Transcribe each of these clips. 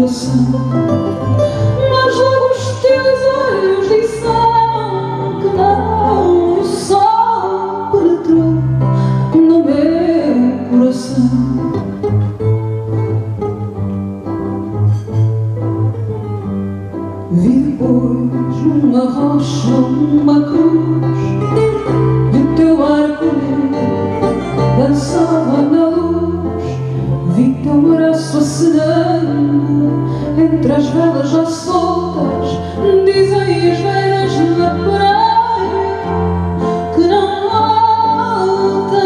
coração. Mas logo os teus olhos disseram que não, o sol penetrou no meu coração. Vi depois uma rocha, uma cruz, e o teu arco-íris dançava na luz. Vi teu braço acenando entre as velas já soltas. Dizem as velhas na praia que não voltas.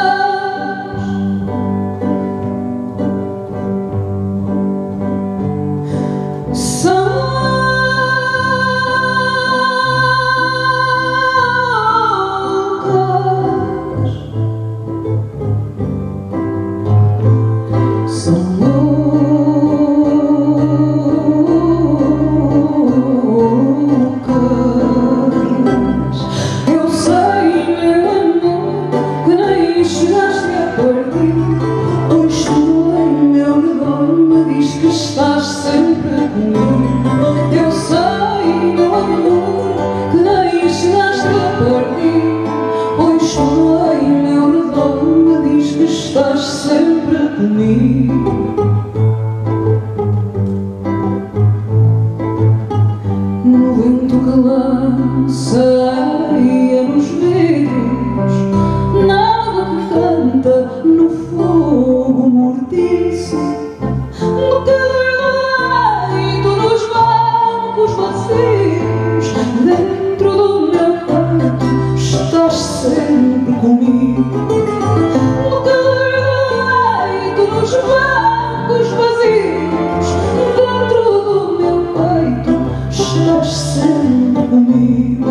Estás sempre comigo. Eu sei, meu amor, que nem chegaste a partir, pois tudo em meu redor me diz que estás sempre comigo. No vento que lança areia nos vidros, na água que canta no fogo mortiço, no leito, nos bancos vazios, dentro do meu peito, estás sempre comigo. No leito, nos bancos vazios, dentro do meu peito, estás sempre comigo.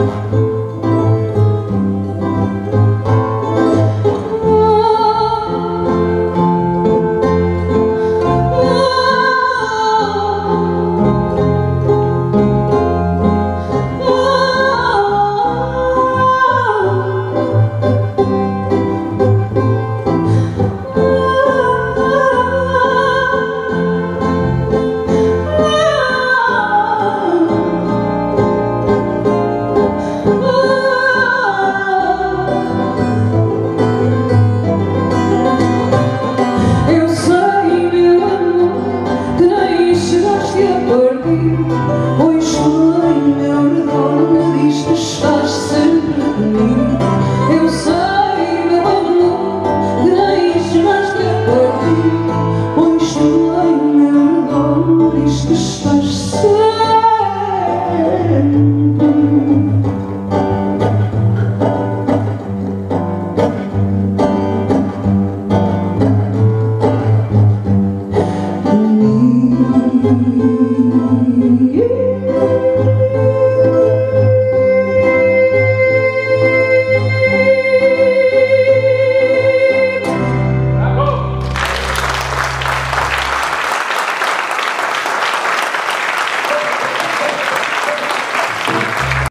Pois tudo em meu redor me diz que estás sempre comigo. Eu sei, meu amor, que nem chegaste a partir, pois tudo em meu redor me diz que estás sempre. Comigo.